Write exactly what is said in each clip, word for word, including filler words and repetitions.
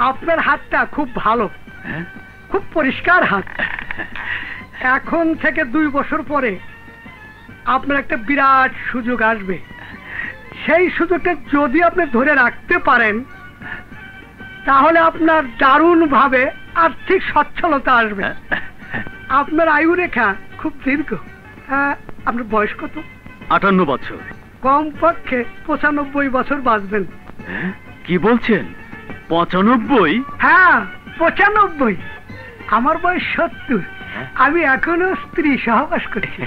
আপনার হাতটা খুব ভালো, খুব পরিষ্কার হাত। এখন থেকে দুই বছর পরে আপনার একটা বিরাট সুযোগ আসবে। সেই সুযোগটা যদি আপনি ধরে রাখতে পারেন তাহলে আপনার দারুণ ভাবে আর্থিক সচ্ছলতা আসবে। আপনার আয়ু রেখা খুব দীর্ঘ। আপনার বয়স কত? আটান্ন বছর। কমপক্ষে পঁচানব্বই বছর বাঁচবেন। কি বলছেন? পঁচানব্বই? হ্যাঁ, পঁচানব্বই। আমার বয়স সত্তর। আমি এখনো স্ত্রী সহবাস করছি।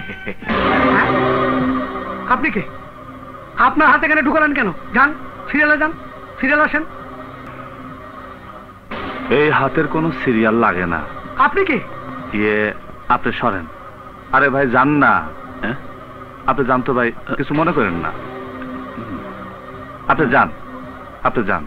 আপনি কে? আপনার হাতে কেন ঢুকালেন কেন? যান সিরিয়ালে যান, সিরিয়াল আসেন। এই হাতের কোনো সিরিয়াল লাগে না। আপনি কে? ইয়ে আপনি সরেন। আরে ভাই যান না। আপনি যান তো ভাই, কিছু মনে করেন না। আপনি যান, আপনি যান।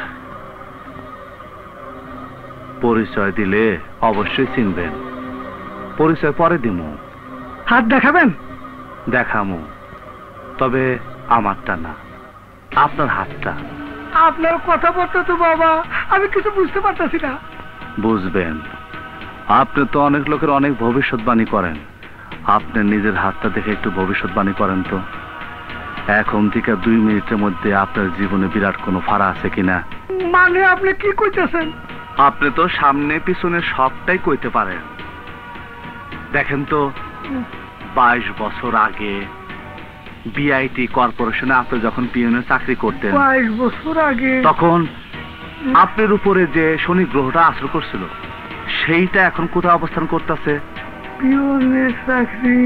পরিচয় দিলে অবশ্যই চিনবেন। পরিচয় পরে দিমু। হাত দেখাবেন? দেখামু, তবে আমারটা না, আপনার হাতটা। আপনার কথাবার্তা তো বাবা আমি কিছু বুঝতে পারতেছি না। বুঝবেন, আপনি তো অনেক লোকের অনেক ভবিষ্যৎবাণী করেন। আপনি নিজের হাতটা দেখে একটু ভবিষ্যৎবাণী করেন তো। এখন থেকে দুই মিনিটের মধ্যে আপনার জীবনে বিরাট কোনো ফাড়া আছে কিনা। মানে আপনি কি কইতেছেন? আপনি তো সামনে পিছনে সবটাই কইতে পারেন। দেখেন তো, বাইশ বছর আগে বিআইটি কর্পোরেশনে আপনি যখন পিয়নের চাকরি করতেন, বাইশ বছর আগে তখন আপনার উপরে যে শনি গ্রহটা আসর করছিল সেইটা এখন কোথায় অবস্থান করতেছে? পিয়নের চাকরি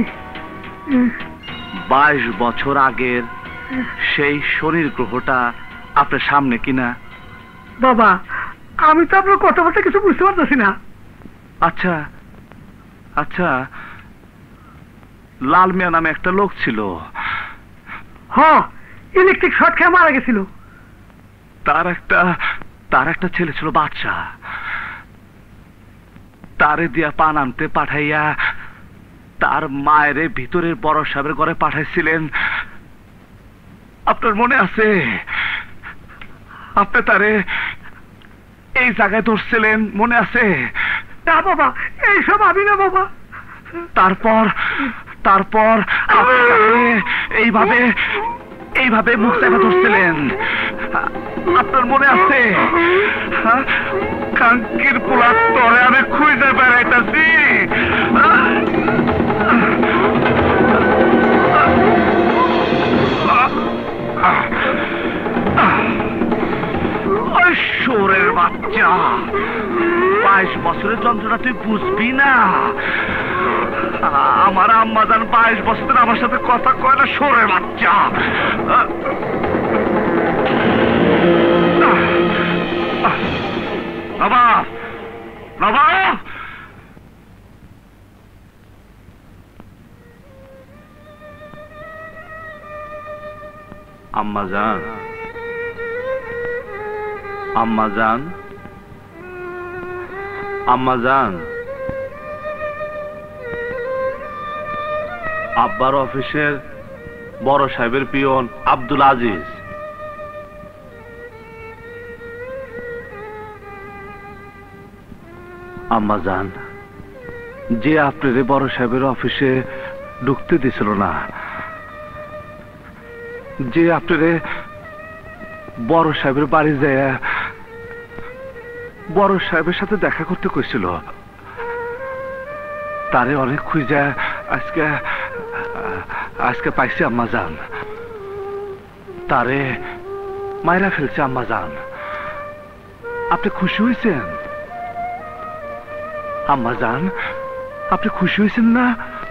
বাইশ বছর আগের সেই শনির গ্রহটা আপনার সামনে কিনা? বাবা আমি তো আপনার কথাবার্তা কিছু বুঝতে পারতেছি না। আচ্ছা আচ্ছা, লাল মিয়া নামে একটা লোক ছিল। হ্যাঁ, ইলেকট্রিক শর্ট খেয়ে মারা গেছিল। তার একটা তার একটা ছেলে ছিল বাদশা। তারে দিয়া পান আনতে পাঠাইয়া তার মায়ের ভিতরের বড় সাহেবের ঘরে পাঠাইছিলেন। আপনার মনে আছে? আপনি তারে এই জায়গায় ধরছিলেন, মনে আছে? না বাবা, এইসব আমি না বাবা। তারপর তারপর এইভাবে এইভাবে মুখ চাপা ধরছিলেন, আপনার মনে আছে? কাঙ্কির পোলার তরে আমি খুঁজে বেড়াইতেছি। শোরের বাচ্চা, বাইশ বছরের যন্ত্রণা তুই বুঝবি না। আমার আম্মা জান বাইশ বছর আমার সাথে কথা কয় না। শোরের বাচ্চা, নবাব নবাব আম্মা জান, আম্মা জান, আম্মা জান। আব্বার অফিসের বড় সাহেবের পিয়ন আব্দুল আজিজ। আম্মা জান, যে আপনার বড় সাহেবের অফিসে ঢুকতে দিছিল না, যে আপনার বড় সাহেবের বাড়ি যায় বড় সাহেবের সাথে দেখা করতে কইছিল, তারে অনেক খুঁজা আজকে আজকে পাইছি আম্মা জান। তারে মাইরা ফেলছে আম্মা জান। আপনি খুশি হয়েছেন আম্মা জান? আপনি খুশি হয়েছেন না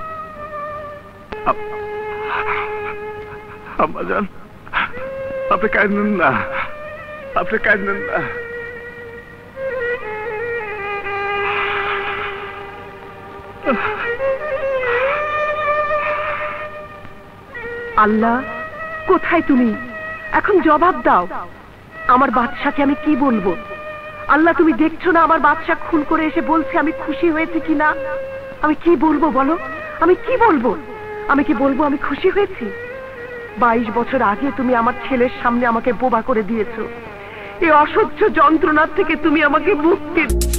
আম্মা জান? আপনি কাঁদেন না, আপনি কাঁদেন না। আল্লাহ, কোথায় তুমি? এখন জবাব দাও। আমার বাদশাকে আমি কি বলবো? আল্লাহ, তুমি দেখছো না আমার বাদশা খুন করে এসে বলছে আমি খুশি হয়েছি কিনা? আমি কি বলবো বলো? আমি কি বলবো? আমি কি বলবো আমি খুশি হয়েছি? বাইশ বছর আগে তুমি আমার ছেলের সামনে আমাকে বোবা করে দিয়েছো। এই অসহ্য যন্ত্রণার থেকে তুমি আমাকে মুক্তি